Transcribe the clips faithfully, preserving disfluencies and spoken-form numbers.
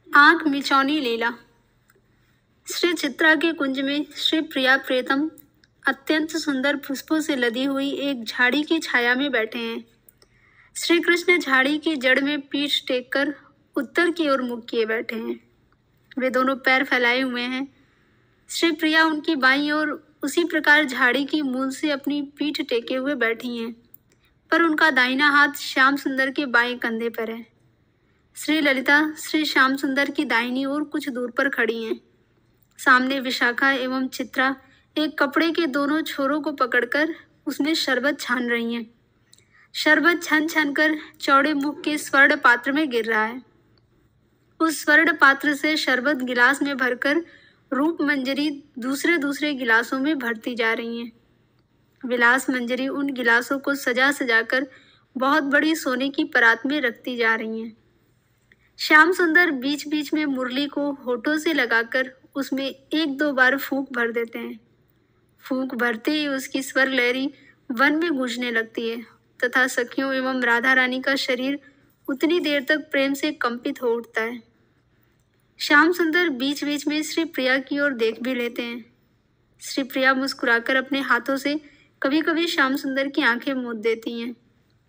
आंख मिचौनी लीला। श्री चित्रा के कुंज में श्री प्रिया प्रियतम अत्यंत सुंदर पुष्पों से लदी हुई एक झाड़ी की छाया में बैठे हैं। श्री कृष्ण झाड़ी की जड़ में पीठ टेककर उत्तर की ओर मुख किए बैठे हैं। वे दोनों पैर फैलाए हुए हैं। श्री प्रिया उनकी बाईं ओर उसी प्रकार झाड़ी की मूल से अपनी पीठ टेके हुए बैठी हैं, पर उनका दाहिना हाथ श्याम सुंदर के बाएं कंधे पर है। श्री ललिता श्री श्याम सुंदर की दाहिनी ओर कुछ दूर पर खड़ी हैं। सामने विशाखा एवं चित्रा एक कपड़े के दोनों छोरों को पकड़कर उसमें शरबत छान रही हैं। शरबत छन छन कर चौड़े मुख के स्वर्ण पात्र में गिर रहा है। उस स्वर्ण पात्र से शरबत गिलास में भरकर रूप मंजरी दूसरे दूसरे गिलासों में भरती जा रही हैं। विलास मंजरी उन गिलासों को सजा सजाकर बहुत बड़ी सोने की परात में रखती जा रही हैं। श्याम सुंदर बीच बीच में मुरली को होठों से लगाकर उसमें एक दो बार फूंक भर देते हैं। फूंक भरते ही उसकी स्वर लहरी वन में गूंजने लगती है तथा सखियों एवं राधा रानी का शरीर उतनी देर तक प्रेम से कंपित हो उठता है। श्याम सुंदर बीच बीच में श्री प्रिया की ओर देख भी लेते हैं। श्री प्रिया मुस्कुराकर अपने हाथों से कभी कभी श्याम सुंदर की आंखें मूंद देती हैं।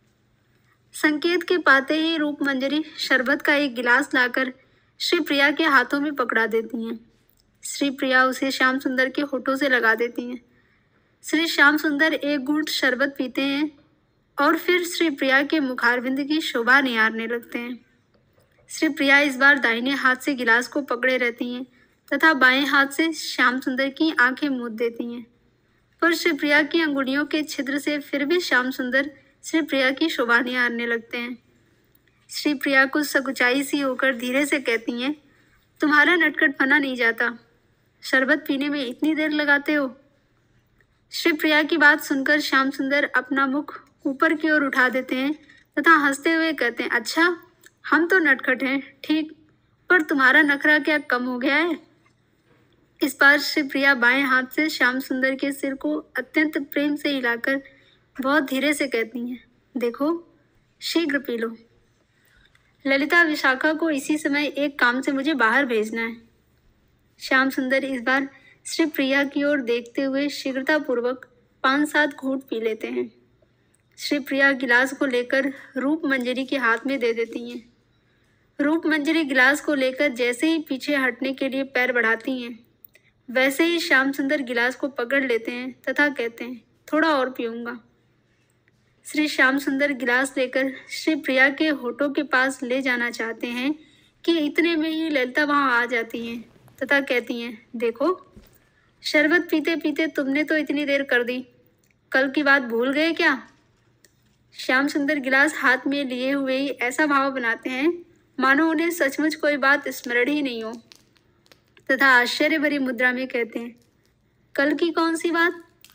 संकेत के पाते ही रूप मंजरी शरबत का एक गिलास लाकर श्री प्रिया के हाथों में पकड़ा देती हैं। श्री प्रिया उसे श्याम सुंदर के होठों से लगा देती हैं। श्री श्याम सुंदर एक घूंट शरबत पीते हैं और फिर श्री प्रिया के मुखारविंद की शोभा निहारने लगते हैं। श्री प्रिया इस बार दाहिने हाथ से गिलास को पकड़े रहती हैं तथा बाएं हाथ से श्याम सुंदर की आंखें मूंद देती हैं, पर श्री प्रिया की अंगुलियों के छिद्र से फिर भी श्याम सुंदर श्री प्रिया की शोभा निहारने लगते हैं। श्री प्रिया कुछ सकुचाई सी होकर धीरे से कहती हैं, तुम्हारा नटखटपना नहीं जाता, शरबत पीने में इतनी देर लगाते हो। श्री प्रिया की बात सुनकर श्याम सुंदर अपना मुख ऊपर की ओर उठा देते हैं तथा हंसते हुए कहते हैं, अच्छा हम तो नटखट हैं ठीक, पर तुम्हारा नखरा क्या कम हो गया है। इस बार श्री प्रिया बाएं हाथ से श्याम सुंदर के सिर को अत्यंत प्रेम से हिलाकर बहुत धीरे से कहती हैं, देखो शीघ्र पी लो। ललिता विशाखा को इसी समय एक काम से मुझे बाहर भेजना है। श्याम सुंदर इस बार श्री प्रिया की ओर देखते हुए शीघ्रतापूर्वक पांच सात घूंट पी लेते हैं। श्री प्रिया गिलास को लेकर रूप मंजरी के हाथ में दे देती हैं। रूप मंजरी गिलास को लेकर जैसे ही पीछे हटने के लिए पैर बढ़ाती हैं, वैसे ही श्याम सुंदर गिलास को पकड़ लेते हैं तथा कहते हैं, थोड़ा और पीऊंगा। श्री श्याम सुंदर गिलास लेकर श्री प्रिया के होठों के पास ले जाना चाहते हैं कि इतने में ही ललिता वहां आ जाती हैं तथा कहती हैं, देखो शरबत पीते पीते तुमने तो इतनी देर कर दी, कल की बात भूल गए क्या। श्याम सुंदर गिलास हाथ में लिए हुए ही ऐसा भाव बनाते हैं मानो उन्हें सचमुच कोई बात स्मरण ही नहीं हो, तथा आश्चर्य भरी मुद्रा में कहते हैं, कल की कौन सी बात।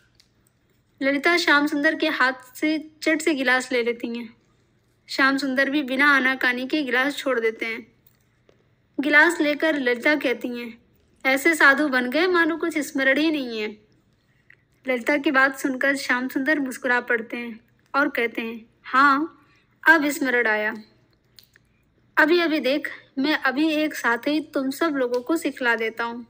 ललिता श्याम सुंदर के हाथ से चट से गिलास ले लेती हैं। श्याम सुंदर भी बिना आनाकानी के गिलास छोड़ देते हैं। गिलास लेकर ललिता कहती हैं, ऐसे साधु बन गए मानो कुछ स्मरण ही नहीं है। ललिता की बात सुनकर श्याम सुंदर मुस्कुरा पड़ते हैं और कहते हैं, हाँ अब स्मरण आया। अभी अभी देख, मैं अभी एक साथ ही तुम सब लोगों को सिखला देता हूँ।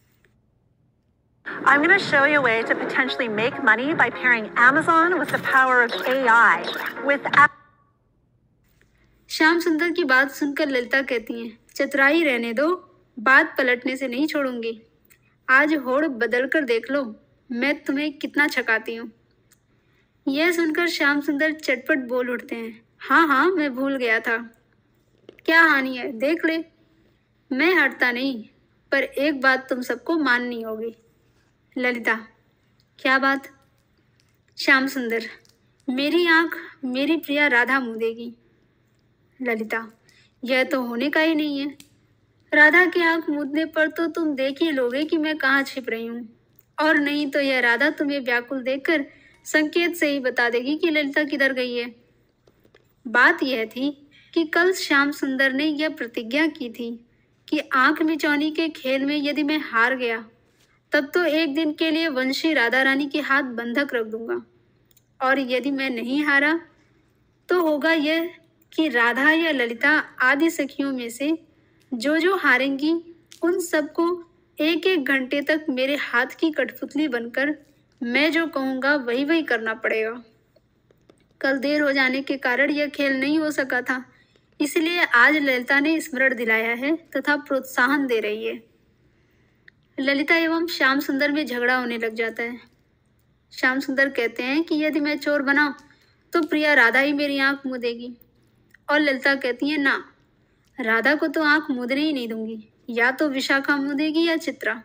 I'm going to show you a way to potentially make money by pairing Amazon with the power of A I. With Shyam सुंदर की बात सुनकर ललिता कहती हैं, चतुराई रहने दो, बात पलटने से नहीं छोड़ूंगी। आज होड़ बदल कर देख लो, मैं तुम्हें कितना छकाती हूँ। यह सुनकर श्याम सुंदर चटपट बोल उठते हैं, हाँ हाँ मैं भूल गया था, क्या हानि है देख ले। मैं हटता नहीं, पर एक बात तुम सबको माननी होगी। ललिता, क्या बात। श्याम सुंदर, मेरी आंख मेरी प्रिया राधा मूंदेगी। ललिता, यह तो होने का ही नहीं है। राधा की आंख मूंदने पर तो तुम देख ही लोगे कि मैं कहाँ छिप रही हूँ, और नहीं तो यह राधा तुम्हें व्याकुल देखकर संकेत से ही बता देगी कि ललिता किधर गई है। बात यह थी कि कल श्याम सुंदर ने यह प्रतिज्ञा की थी कि आंख मिचौनी के खेल में यदि मैं हार गया तब तो एक दिन के लिए वंशी राधा रानी के हाथ बंधक रख दूंगा, और यदि मैं नहीं हारा तो होगा यह कि राधा या ललिता आदि सखियों में से जो जो हारेंगी उन सबको एक एक घंटे तक मेरे हाथ की कठपुतली बनकर मैं जो कहूँगा वही वही करना पड़ेगा। कल देर हो जाने के कारण यह खेल नहीं हो सका था, इसलिए आज ललिता ने स्मरण दिलाया है तथा प्रोत्साहन दे रही है। ललिता एवं श्याम सुंदर में झगड़ा होने लग जाता है। श्याम सुंदर कहते हैं कि यदि मैं चोर बना तो प्रिया राधा ही मेरी आंख मूंदेगी, और ललिता कहती है ना, राधा को तो आंख मूंदने ही नहीं दूंगी, या तो विशाखा मूंदेगी या चित्रा।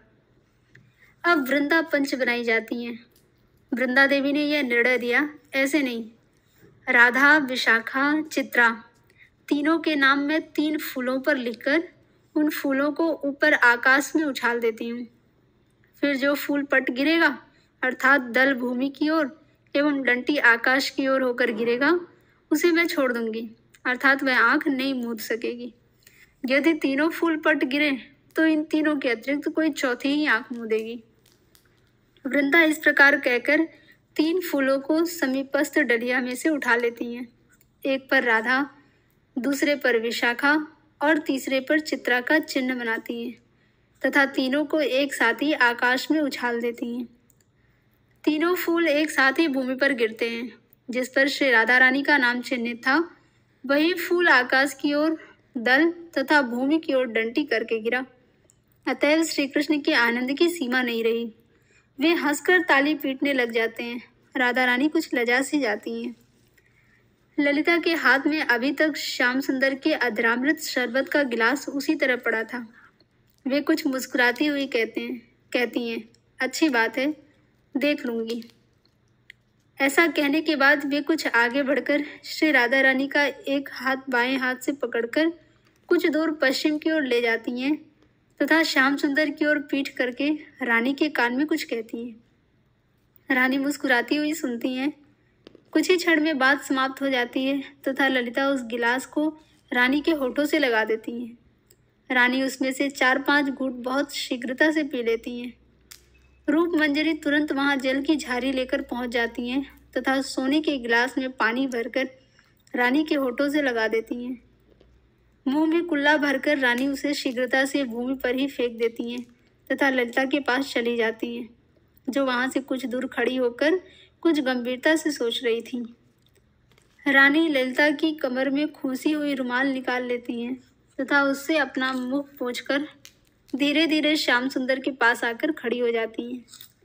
अब वृंदा पंच बनाई जाती हैं। वृंदा देवी ने यह निर्णय दिया, ऐसे नहीं, राधा, विशाखा, चित्रा तीनों के नाम मैं तीन फूलों पर लिखकर उन फूलों को ऊपर आकाश में उछाल देती हूँ। फिर जो फूल पट गिरेगा, अर्थात दल भूमि की ओर एवं डंटी आकाश की ओर होकर गिरेगा, उसे मैं छोड़ दूंगी, अर्थात वह आंख नहीं मूंद सकेगी। यदि तीनों फूल पट गिरे तो इन तीनों के अतिरिक्त कोई चौथी ही आंख मूंदेगी। वृंदा इस प्रकार कहकर तीन फूलों को समीपस्थ डलिया में से उठा लेती हैं। एक पर राधा, दूसरे पर विशाखा और तीसरे पर चित्रा का चिन्ह बनाती हैं तथा तीनों को एक साथ ही आकाश में उछाल देती हैं। तीनों फूल एक साथ ही भूमि पर गिरते हैं। जिस पर श्री राधा रानी का नाम चिन्हित था, वही फूल आकाश की ओर दल तथा भूमि की ओर डंटी करके गिरा। अतएव श्री कृष्ण के आनंद की सीमा नहीं रही। वे हंसकर ताली पीटने लग जाते हैं। राधा रानी कुछ लजा सी जाती हैं। ललिता के हाथ में अभी तक श्याम सुंदर के अधरामृत शरबत का गिलास उसी तरह पड़ा था। वे कुछ मुस्कुराती हुई कहते हैं कहती हैं अच्छी बात है, देख लूंगी। ऐसा कहने के बाद वे कुछ आगे बढ़कर श्री राधा रानी का एक हाथ बाएं हाथ से पकड़कर कुछ दूर पश्चिम की ओर ले जाती हैं तथा श्याम सुंदर की ओर पीठ करके रानी के कान में कुछ कहती हैं। रानी मुस्कुराती हुई सुनती हैं। कुछ ही क्षण में बात समाप्त हो जाती है तथा ललिता उस गिलास को रानी के होठों से लगा देती हैं। रानी उसमें से चार पांच घूंट बहुत शीघ्रता से पी लेती हैं। रूप मंजरी तुरंत वहां जल की झारी लेकर पहुंच जाती हैं तथा सोने के गिलास में पानी भरकर रानी के होठों से लगा देती हैं। मुंह में कुल्ला भरकर रानी उसे शीघ्रता से भूमि पर ही फेंक देती हैं तथा ललिता के पास चली जाती हैं, जो वहां से कुछ दूर खड़ी होकर कुछ गंभीरता से सोच रही थी। रानी ललिता की कमर में खूंसी हुई रुमाल निकाल लेती हैं तथा उससे अपना मुख पोंछकर धीरे धीरे श्याम सुंदर के पास आकर खड़ी हो जाती हैं।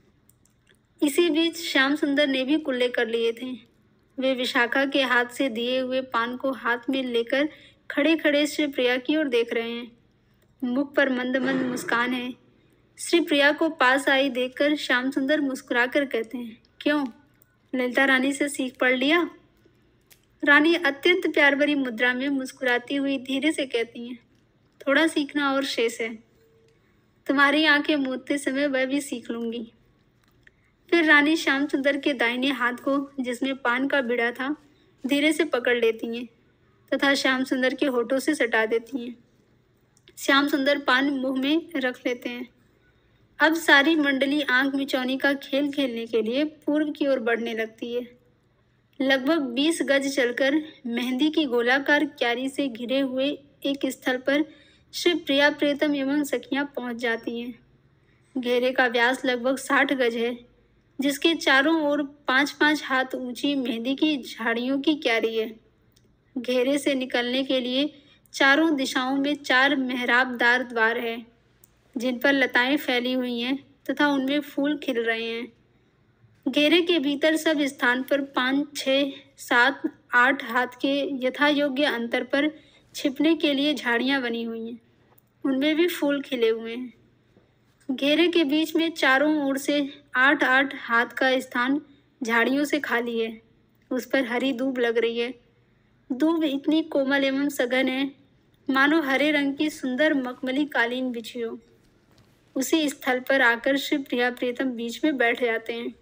इसी बीच श्याम सुंदर ने भी कुल्ले कर लिए थे। वे विशाखा के हाथ से दिए हुए पान को हाथ में लेकर खड़े खड़े श्री प्रिया की ओर देख रहे हैं। मुख पर मंद मंद मुस्कान है। श्री प्रिया को पास आई देखकर श्याम सुंदर मुस्कुरा कर कहते हैं, क्यों, ललिता रानी से सीख पढ़ लिया? रानी अत्यंत प्यार भरी मुद्रा में मुस्कुराती हुई धीरे से कहती हैं, थोड़ा सीखना और शेष है। तुम्हारी आंखें मूंदते समय वह भी सीख लूंगी। फिर रानी श्याम सुंदर के दाहिने हाथ को, जिसमें पान का बीड़ा था, धीरे से पकड़ लेती हैं तथा श्याम सुंदर के होठों से सटा देती हैं। श्याम सुंदर पान मुंह में रख लेते हैं। अब सारी मंडली आंख मिचौनी का खेल खेलने के लिए पूर्व की ओर बढ़ने लगती है। लगभग बीस गज चलकर मेहंदी की गोलाकार क्यारी से घिरे हुए एक स्थल पर श्री प्रिया प्रीतम एवं सखियां पहुंच जाती हैं। घेरे का व्यास लगभग साठ गज है, जिसके चारों ओर पाँच पाँच हाथ ऊंची मेहंदी की झाड़ियों की क्यारी है। घेरे से निकलने के लिए चारों दिशाओं में चार मेहराबदार द्वार हैं, जिन पर लताएं फैली हुई हैं तथा उनमें फूल खिल रहे हैं। घेरे के भीतर सब स्थान पर पाँच, छः, सात, आठ हाथ के यथा योग्य अंतर पर छिपने के लिए झाड़ियाँ बनी हुई हैं, उनमें भी फूल खिले हुए हैं। घेरे के बीच में चारों ओर से आठ आठ हाथ का स्थान झाड़ियों से खाली है। उस पर हरी दूब लग रही है। दूब इतनी कोमल एवं सघन है, मानो हरे रंग की सुंदर मखमली कालीन बिछी हो। उसी स्थल पर आकर श्री प्रिया प्रीतम बीच में बैठ जाते हैं।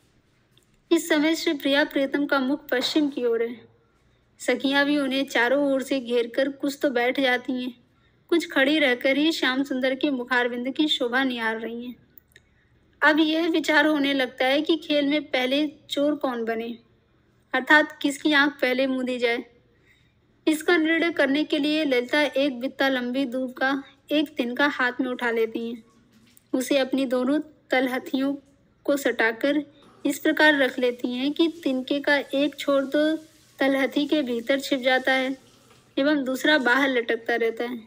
इस समय श्री प्रिया प्रीतम का मुख पश्चिम की ओर है। सखियां भी उन्हें चारों ओर से घेर कर कुछ तो बैठ जाती हैं, कुछ खड़ी रहकर ही श्याम सुंदर के मुखारविंद की शोभा निहार रही हैं। अब यह विचार होने लगता है कि खेल में पहले चोर कौन बने, अर्थात किसकी आंख पहले मूंदी जाए। इसका निर्णय करने के लिए ललिता एक बित्ता लंबी दूब का एक तिनका हाथ में उठा लेती हैं। उसे अपनी दोनों तलहथियों को सटाकर इस प्रकार रख लेती हैं कि तिनके का एक छोर तो तलहथी के भीतर छिप जाता है एवं दूसरा बाहर लटकता रहता है।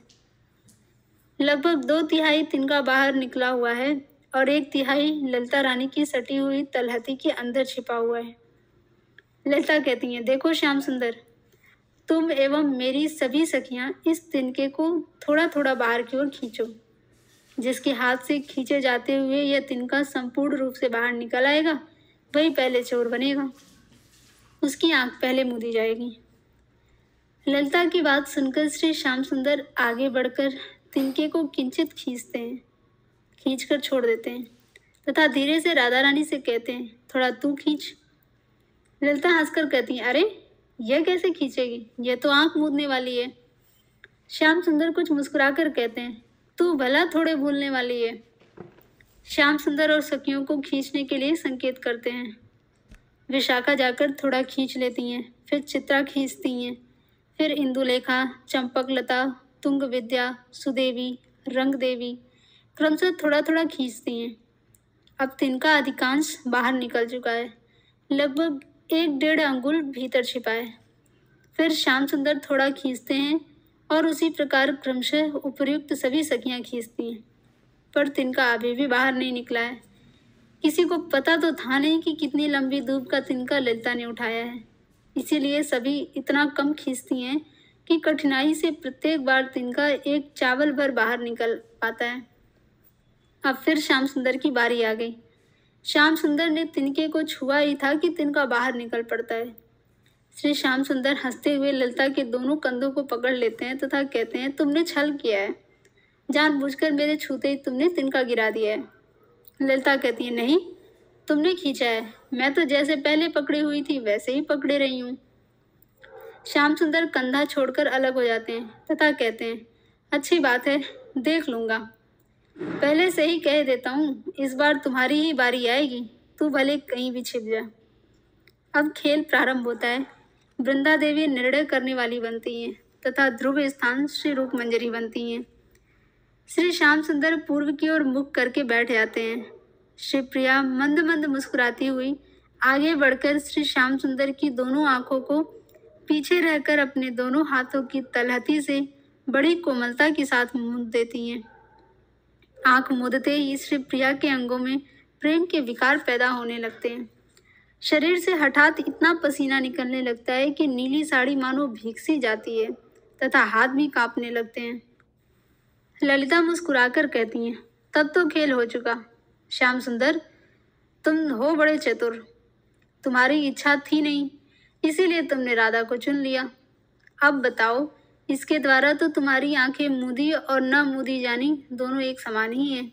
लगभग दो तिहाई तिनका बाहर निकला हुआ है और एक तिहाई ललिता रानी की सटी हुई तलहथी के अंदर छिपा हुआ है। ललिता कहती हैं, देखो श्याम सुंदर, तुम एवं मेरी सभी सखियां इस तिनके को थोड़ा थोड़ा बाहर की ओर खींचो। जिसके हाथ से खींचे जाते हुए यह तिनका संपूर्ण रूप से बाहर निकल आएगा वही पहले चोर बनेगा। उसकी आंख पहले मूंदी जाएगी। ललिता की बात सुनकर श्री श्याम सुंदर आगे बढ़कर तिनके को किंचित खींचते हैं, खींचकर छोड़ देते हैं तथा धीरे से राधा रानी से कहते हैं, थोड़ा तू खींच। ललिता हंसकर कहती है, अरे यह कैसे खींचेगी, यह तो आंख मूंदने वाली है। श्याम सुंदर कुछ मुस्कुराकर कहते हैं, तू भला थोड़े भूलने वाली है। श्याम सुंदर और सखियों को खींचने के लिए संकेत करते हैं। विशाखा जाकर थोड़ा खींच लेती हैं, फिर चित्रा खींचती हैं, फिर इंदुलेखा, चंपकलता, तुंग विद्या, सुदेवी, रंग देवी क्रमशः थोड़ा थोड़ा खींचती हैं। अब तिनका अधिकांश बाहर निकल चुका है, लगभग एक डेढ़ अंगुल भीतर छिपा है। फिर श्याम सुंदर थोड़ा खींचते हैं और उसी प्रकार क्रमशः उपर्युक्त सभी सखियां खींचती हैं, पर तिनका अभी भी बाहर नहीं निकला है। किसी को पता तो था नहीं कि कितनी लंबी दूब का तिनका ललिता ने उठाया है, इसीलिए सभी इतना कम खींचती हैं कि कठिनाई से प्रत्येक बार तिनका एक चावल भर बाहर निकल पाता है। अब फिर श्याम सुंदर की बारी आ गई। श्याम सुंदर ने तिनके को छुआ ही था कि तिनका बाहर निकल पड़ता है। श्री श्याम सुंदर हंसते हुए ललिता के दोनों कंधों को पकड़ लेते हैं तथा कहते हैं, तुमने छल किया है, जानबूझकर मेरे छूते ही तुमने तिनका गिरा दिया है। ललिता कहती है, नहीं, तुमने खींचा है, मैं तो जैसे पहले पकड़ी हुई थी वैसे ही पकड़े रही हूँ। श्याम सुंदर कंधा छोड़कर अलग हो जाते हैं तथा कहते हैं, अच्छी बात है, देख लूँगा। पहले से ही कह देता हूँ, इस बार तुम्हारी ही बारी आएगी, तू भले कहीं भी छिप जा। अब खेल प्रारंभ होता है। वृंदा देवी निर्णय करने वाली बनती हैं तथा ध्रुव स्थान श्री रूप मंजरी बनती हैं। श्री श्याम सुंदर पूर्व की ओर मुख करके बैठ जाते हैं। श्री प्रिया मंद मंद मुस्कुराती हुई आगे बढ़कर श्री श्याम सुंदर की दोनों आंखों को पीछे रहकर अपने दोनों हाथों की तलहथी से बड़ी कोमलता के साथ मूंद देती हैं। आंख मूंदते ही श्री प्रिया के अंगों में प्रेम के विकार पैदा होने लगते हैं। शरीर से हठात इतना पसीना निकलने लगता है कि नीली साड़ी मानो भीग सी जाती है तथा हाथ भी कांपने लगते हैं। ललिता मुस्कुराकर कहती हैं, तब तो खेल हो चुका। श्याम सुंदर, तुम हो बड़े चतुर, तुम्हारी इच्छा थी नहीं, इसीलिए तुमने राधा को चुन लिया। अब बताओ, इसके द्वारा तो तुम्हारी आंखें मूंदी और न मूंदी जानी दोनों एक समान ही हैं।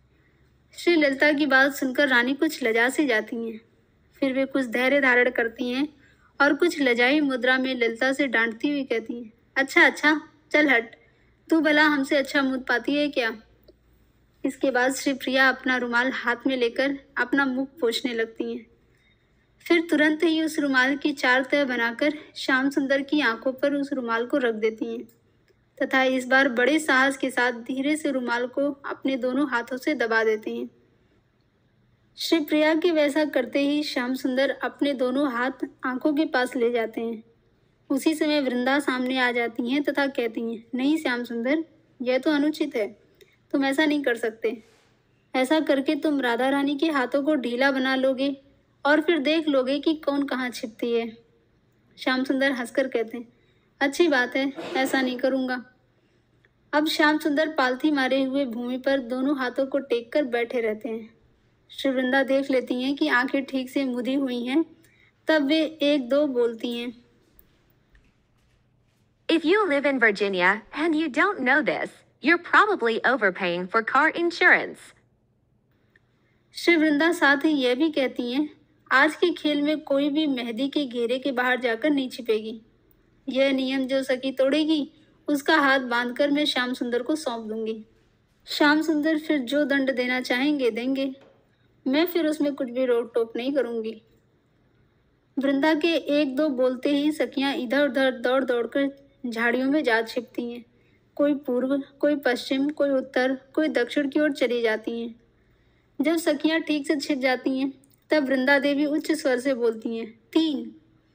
श्री ललिता की बात सुनकर रानी कुछ लजा सी जाती हैं, फिर वे कुछ धैर्य धारण करती हैं और कुछ लजाई मुद्रा में ललिता से डांटती हुई कहती हैं, अच्छा अच्छा, चल हट, तू भला हमसे अच्छा मूंद पाती है क्या। इसके बाद श्री प्रिया अपना रुमाल हाथ में लेकर अपना मुख पोंछने लगती हैं। फिर तुरंत ही उस रुमाल की चार तह बनाकर श्याम सुंदर की आंखों पर उस रुमाल को रख देती हैं तथा इस बार बड़े साहस के साथ धीरे से रुमाल को अपने दोनों हाथों से दबा देती हैं। श्री प्रिया के वैसा करते ही श्याम सुंदर अपने दोनों हाथ आंखों के पास ले जाते हैं। उसी समय वृंदा सामने आ जाती हैं तथा कहती हैं, नहीं श्याम सुंदर, यह तो अनुचित है, तुम ऐसा नहीं कर सकते। ऐसा करके तुम राधा रानी के हाथों को ढीला बना लोगे और फिर देख लोगे कि कौन कहाँ छिपती है। श्याम सुंदर हंसकर कहते हैं, अच्छी बात है, ऐसा नहीं करूँगा। अब श्याम सुंदर पालथी मारे हुए भूमि पर दोनों हाथों को टेक कर बैठे रहते हैं। श्री वृंदा देख लेती हैं कि आंखें ठीक से मुदी हुई हैं, तब वे एक दो बोलती हैं। If you live in Virginia and you don't know this, you're probably overpaying for car insurance. Shri वृंदा साथ ही यह भी कहती हैं, आज के खेल में कोई भी मेहंदी के घेरे के बाहर जाकर नहीं छिपेगी। यह नियम जो सखी तोड़ेगी उसका हाथ बांधकर मैं श्याम सुंदर को सौंप दूंगी। श्याम सुंदर फिर जो दंड देना चाहेंगे देंगे, मैं फिर उसमें कुछ भी रोक टोक नहीं करूंगी। वृंदा के एक दो बोलते ही सखियां इधर उधर दौड़ दौड़ कर झाड़ियों में जा छिपती हैं। कोई पूर्व, कोई पश्चिम, कोई उत्तर, कोई दक्षिण की ओर चली जाती हैं। जब सखियां ठीक से छिप जाती हैं तब वृंदा देवी उच्च स्वर से बोलती हैं, तीन।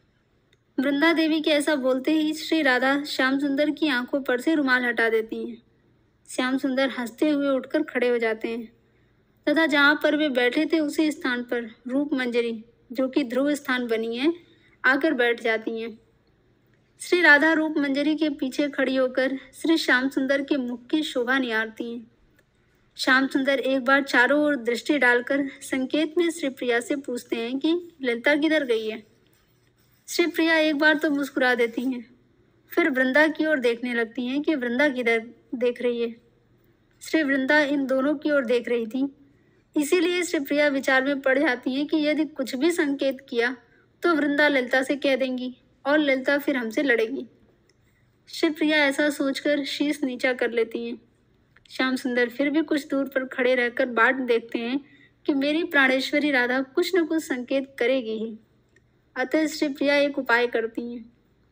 वृंदा देवी के ऐसा बोलते ही श्री राधा श्याम सुंदर की आंखों पर से रुमाल हटा देती हैं। श्याम सुंदर हंसते हुए उठकर खड़े हो जाते हैं तथा जहाँ पर वे बैठे थे उसी स्थान पर रूप मंजरी, जो कि ध्रुव स्थान बनी है, आकर बैठ जाती हैं। श्री राधा रूप मंजरी के पीछे खड़ी होकर श्री श्याम सुंदर के मुख की शोभा निहारती हैं। श्याम सुंदर एक बार चारों ओर दृष्टि डालकर संकेत में श्री प्रिया से पूछते हैं कि ललिता किधर गई है। श्री प्रिया एक बार तो मुस्कुरा देती हैं, फिर वृंदा की ओर देखने लगती हैं कि वृंदा किधर देख रही है। श्री वृंदा इन दोनों की ओर देख रही थी, इसीलिए श्री प्रिया विचार में पड़ जाती है कि यदि कुछ भी संकेत किया तो वृंदा ललिता से कह देंगी और ललिता फिर हमसे लड़ेगी। श्री प्रिया ऐसा सोचकर शीश नीचा कर लेती हैं। श्याम सुंदर फिर भी कुछ दूर पर खड़े रहकर बाट देखते हैं कि मेरी प्राणेश्वरी राधा कुछ न कुछ संकेत करेगी ही। अतः श्री प्रिया एक उपाय करती हैं।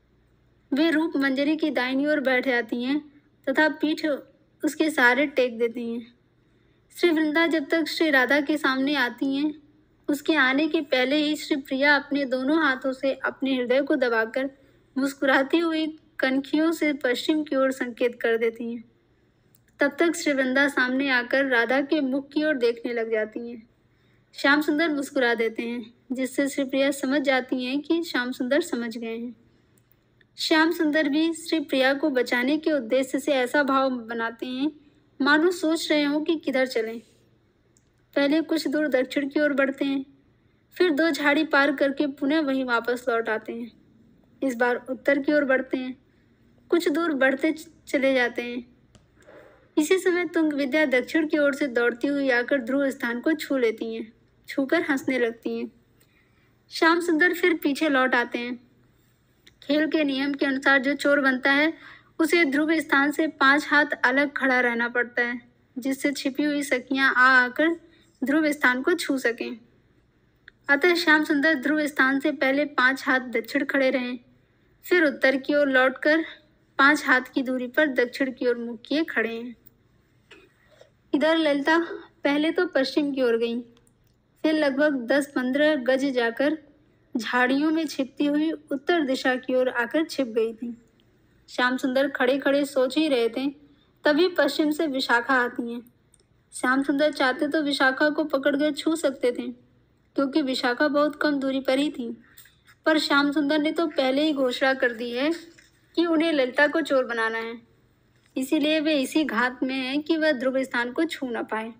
वे रूप मंजरी की दाहिनी ओर बैठ जाती हैं तथा पीठ उसके सहारे टेक देती हैं। श्री वृंदा जब तक श्री राधा के सामने आती हैं, उसके आने के पहले ही श्री प्रिया अपने दोनों हाथों से अपने हृदय को दबाकर मुस्कुराती हुई कनखियों से पश्चिम की ओर संकेत कर देती हैं। तब तक श्री वृंदा सामने आकर राधा के मुख की ओर देखने लग जाती हैं। श्याम सुंदर मुस्कुरा देते हैं, जिससे श्री प्रिया समझ जाती हैं कि श्याम सुंदर समझ गए हैं। श्याम सुंदर भी श्री प्रिया को बचाने के उद्देश्य से ऐसा भाव बनाते हैं मानो सोच रहे हों कि किधर चलें। पहले कुछ दूर दक्षिण की ओर बढ़ते हैं, फिर दो झाड़ी पार करके पुनः वहीं वापस लौट आते हैं। इस बार उत्तर की ओर बढ़ते हैं, कुछ दूर बढ़ते चले जाते हैं। इसी समय तुंग विद्या दक्षिण की ओर से दौड़ती हुई आकर ध्रुव स्थान को छू लेती हैं, छूकर हंसने लगती हैं। श्याम सुंदर फिर पीछे लौट आते हैं। खेल के नियम के अनुसार जो चोर बनता है उसे ध्रुव स्थान से पांच हाथ अलग खड़ा रहना पड़ता है, जिससे छिपी हुई सखियां आ आकर ध्रुव स्थान को छू सकें। अतः श्याम सुंदर ध्रुव स्थान से पहले पांच हाथ दक्षिण खड़े रहें, फिर उत्तर की ओर लौटकर पांच हाथ की दूरी पर दक्षिण की ओर मुख किए खड़े हैं। इधर ललिता पहले तो पश्चिम की ओर गई, फिर लगभग दस पंद्रह गज जाकर झाड़ियों में छिपती हुई उत्तर दिशा की ओर आकर छिप गई थी। श्याम सुंदर खड़े खड़े सोच ही रहे थे, तभी पश्चिम से विशाखा आती हैं। श्याम सुंदर चाहते तो विशाखा को पकड़कर छू सकते थे, क्योंकि विशाखा बहुत कम दूरी पर ही थी, पर श्याम सुंदर ने तो पहले ही घोषणा कर दी है कि उन्हें ललिता को चोर बनाना है, इसीलिए वे इसी घात में हैं कि वह ध्रुव स्थान को छू न पाए।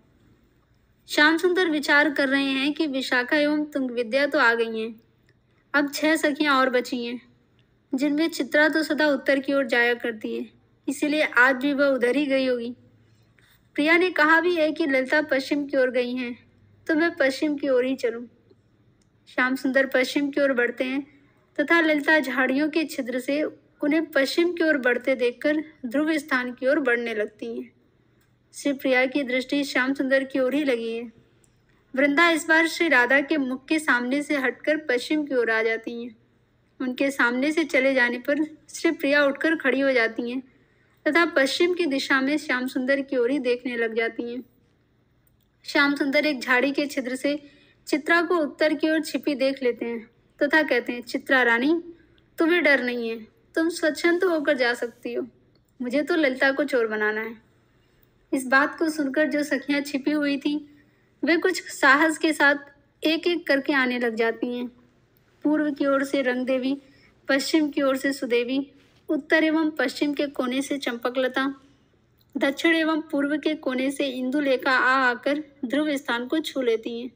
श्याम सुंदर विचार कर रहे हैं कि विशाखा एवं तुंग विद्या तो आ गई हैं, अब छह सखियां और बची हैं, जिनमें चित्रा तो सदा उत्तर की ओर जाया करती है, इसीलिए आज भी वह उधर ही गई होगी। प्रिया ने कहा भी है कि ललिता पश्चिम की ओर गई हैं, तो मैं पश्चिम की ओर ही चलूं। श्याम सुंदर पश्चिम की ओर बढ़ते हैं तथा ललिता झाड़ियों के छिद्र से उन्हें पश्चिम की ओर बढ़ते देखकर ध्रुव स्थान की ओर बढ़ने लगती हैं। श्री प्रिया की दृष्टि श्याम सुंदर की ओर ही लगी है। वृंदा इस बार श्री राधा के मुख के सामने से हटकर पश्चिम की ओर आ जाती हैं। उनके सामने से चले जाने पर श्री प्रिया उठकर खड़ी हो जाती हैं तथा पश्चिम की दिशा में श्याम सुंदर की ओर ही देखने लग जाती हैं। श्याम सुंदर एक झाड़ी के छिद्र से चित्रा को उत्तर की ओर छिपी देख लेते हैं तथा कहते हैं, चित्रा रानी, तुम्हें डर नहीं है, तुम स्वच्छंद होकर जा सकती हो, मुझे तो ललिता को चोर बनाना है। इस बात को सुनकर जो सखियां छिपी हुई थी वे कुछ साहस के साथ एक एक करके आने लग जाती हैं। पूर्व की ओर से रंग देवी, पश्चिम की ओर से सुदेवी, उत्तर एवं पश्चिम के कोने से चंपकलता, दक्षिण एवं पूर्व के कोने से इंदुलेखा आ आकर ध्रुव स्थान को छू लेती हैं।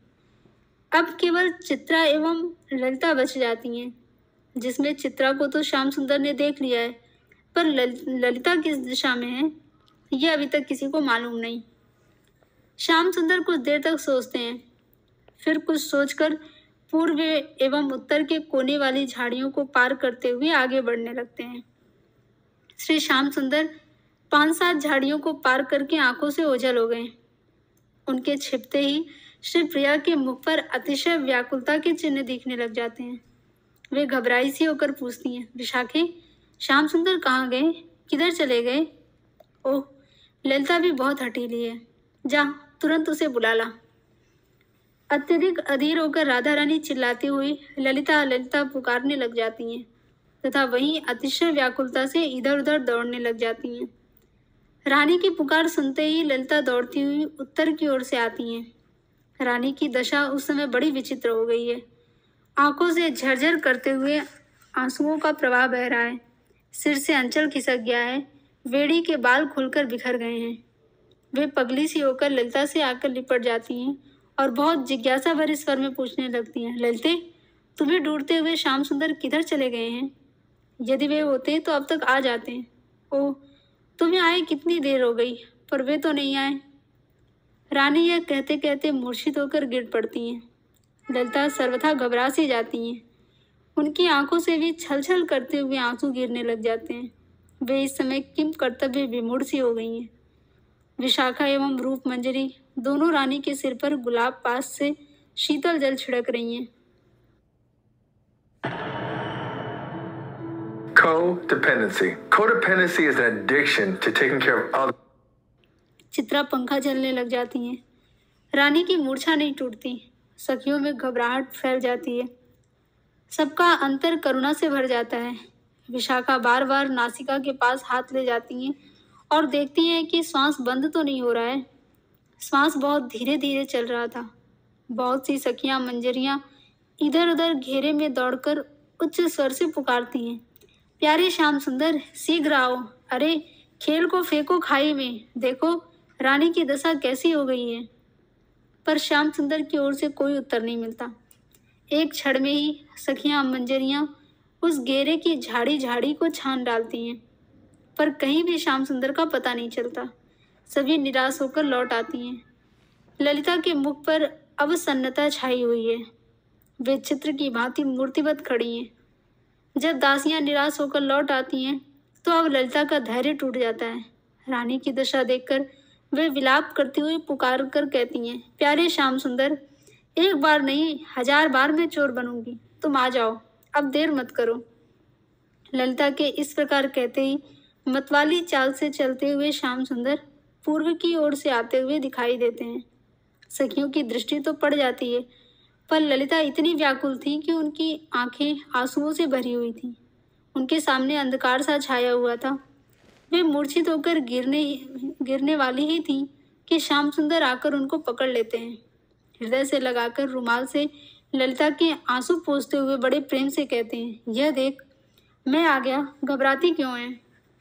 अब केवल चित्रा एवं ललिता बच जाती हैं, जिसमें चित्रा को तो श्याम सुंदर ने देख लिया है, पर ललिता किस दिशा में है यह अभी तक किसी को मालूम नहीं। श्याम सुंदर कुछ देर तक सोचते हैं, फिर कुछ सोचकर पूर्व एवं उत्तर के कोने वाली झाड़ियों को पार करते हुए आगे बढ़ने लगते हैं। श्री श्याम सुंदर पांच सात झाड़ियों को पार करके आंखों से ओझल हो गए। उनके छिपते ही श्री प्रिया के मुख पर अतिशय व्याकुलता के चिन्ह दिखने लग जाते हैं। वे घबराई सी होकर पूछती हैं, विशाखे, श्याम सुंदर कहाँ गए, किधर चले गए? ओह, ललिता भी बहुत हठीली है। जा, तुरंत उसे बुला ला। अत्यधिक अधीर होकर राधा रानी चिल्लाती हुई ललिता ललिता पुकारने लग जाती हैं तथा वहीं अतिशय व्याकुलता से इधर उधर दौड़ने लग जाती हैं। रानी की पुकार सुनते ही ललिता दौड़ती हुई उत्तर की ओर से आती हैं। रानी की दशा उस समय बड़ी विचित्र हो गई है। आंखों से झरझर करते हुए आंसुओं का प्रवाह बह रहा है। सिर से अंचल खिसक गया है। वेड़ी के बाल खुलकर बिखर गए हैं। वे पगली सी होकर ललिता से आकर लिपट जाती हैं और बहुत जिज्ञासा भरे स्वर में पूछने लगती हैं, ललिते, तुम्हें ढूंढते हुए श्याम सुंदर किधर चले गए हैं? यदि वे होते तो अब तक आ जाते। ओह, तुम्हें आए कितनी देर हो गई, पर वे तो नहीं आए। रानी यह कहते कहते मूर्छित होकर गिर पड़ती हैं। ललिता सर्वथा घबरा सी जाती हैं। उनकी आंखों से भी छल छल करते हुए आंसू गिरने लग जाते हैं। वे इस समय किम कर्तव्य विमूढ़ सी हो गई हैं। विशाखा एवं रूप मंजरी दोनों रानी के सिर पर गुलाब पास से शीतल जल छिड़क रही हैं। Codependency. Codependency is an addiction to taking care of others. Chitra पंखा झलने लग जाती हैं। रानी की मूर्छा नहीं टूटती। सखियों में घबराहट फैल जाती है। सबका अंतर करुणा से भर जाता है। विशाखा बार बार नासिका के पास हाथ ले जाती हैं और देखती हैं कि श्वास बंद तो नहीं हो रहा है। श्वास बहुत धीरे धीरे चल रहा था। बहुत सी सखियां मंजरियां इधर उधर घेरे में दौड़कर उच्च स्वर से पुकारती हैं, प्यारे श्याम सुंदर, शीघ्र आओ। अरे, खेल को फेंको खाई में, देखो रानी की दशा कैसी हो गई है। पर श्याम सुंदर की ओर से कोई उत्तर नहीं मिलता। एक क्षण में ही सखियां मंजरियां उस घेरे की झाड़ी झाड़ी को छान डालती हैं, पर कहीं भी श्याम सुंदर का पता नहीं चलता। सभी निराश होकर लौट आती हैं। ललिता के मुख पर अवसन्नता छाई हुई है। वे चित्र की भांति मूर्तिवत खड़ी हैं। जब दासियां निराश होकर लौट आती हैं तो अब ललिता का धैर्य टूट जाता है। रानी की दशा देखकर वे विलाप करती हुई पुकार कर कहती हैं, प्यारे श्याम सुंदर, एक बार नहीं हजार बार मैं चोर बनूंगी, तुम आ जाओ, अब देर मत करो। ललिता के इस प्रकार कहते ही मतवाली चाल से चलते हुए श्याम सुंदर पूर्व की ओर से आते हुए दिखाई देते हैं। सखियों की दृष्टि तो पड़ जाती है, पर ललिता इतनी व्याकुल थी कि उनकी आंखें आंसुओं से भरी हुई थीं। उनके सामने अंधकार सा छाया हुआ था। वे मूर्छित होकर गिरने गिरने वाली ही थी कि श्याम सुंदर आकर उनको पकड़ लेते हैं। हृदय से लगाकर रुमाल से ललिता के आंसू पोंछते हुए बड़े प्रेम से कहते हैं, यह देख, मैं आ गया, घबराती क्यों है।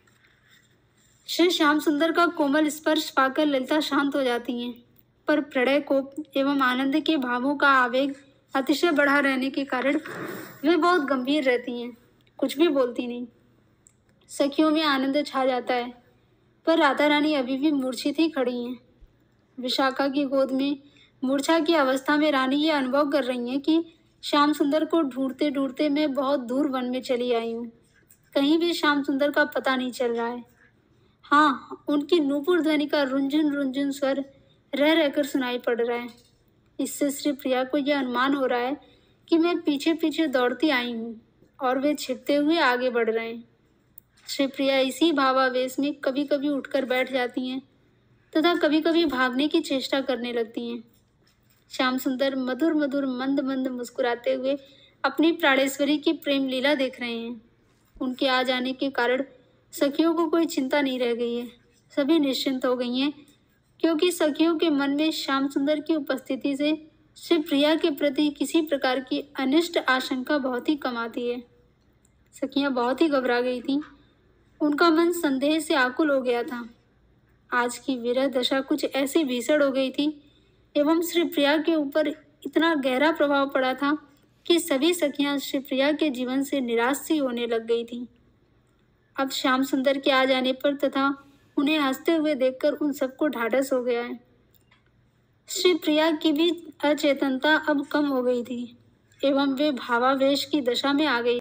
श्री श्याम सुंदर का कोमल स्पर्श पाकर ललिता शांत हो जाती हैं, पर प्रणय कोप एवं आनंद के भावों का आवेग अतिशय बढ़ा रहने के कारण वे बहुत गंभीर रहती हैं, कुछ भी बोलती नहीं। सखियों में आनंद छा जाता है, पर राधा रानी अभी भी मूर्छित ही खड़ी हैं। विशाखा की गोद में मूर्छा की अवस्था में रानी ये अनुभव कर रही हैं कि श्याम सुंदर को ढूंढते ढूंढते मैं बहुत दूर वन में चली आई हूँ। कहीं भी श्याम सुंदर का पता नहीं चल रहा है। हाँ, उनकी नूपुर ध्वनि का रुंझुन रुंझुन स्वर रह रहकर सुनाई पड़ रहा है। इससे श्री प्रिया को यह अनुमान हो रहा है कि मैं पीछे पीछे दौड़ती आई हूँ और वे छिपते हुए आगे बढ़ रहे हैं। श्री प्रिया इसी भावावेश में कभी कभी उठकर बैठ जाती हैं तथा कभी कभी भागने की चेष्टा करने लगती हैं। श्याम सुंदर मधुर मधुर मंद मंद मुस्कुराते हुए अपनी प्राणेश्वरी की प्रेम लीला देख रहे हैं। उनके आ जाने के कारण सखियों को कोई चिंता नहीं रह गई है। सभी निश्चिंत हो गई हैं, क्योंकि सखियों के मन में श्याम सुंदर की उपस्थिति से श्री प्रिया के प्रति किसी प्रकार की अनिष्ट आशंका बहुत ही कम आती है। सखियां बहुत ही घबरा गई थीं। उनका मन संदेह से आकुल हो गया था। आज की विरह दशा कुछ ऐसी भीषण हो गई थी एवं श्री प्रिया के ऊपर इतना गहरा प्रभाव पड़ा था कि सभी सखियां श्री प्रिया के जीवन से निराश सी होने लग गई थीं। अब श्याम सुंदर के आ जाने पर तथा उन्हें हंसते हुए देखकर उन सबको ढाढ़स हो गया है। श्री प्रिया की भी अचेतनता अब कम हो गई थी एवं वे भावावेश की दशा में आ गई।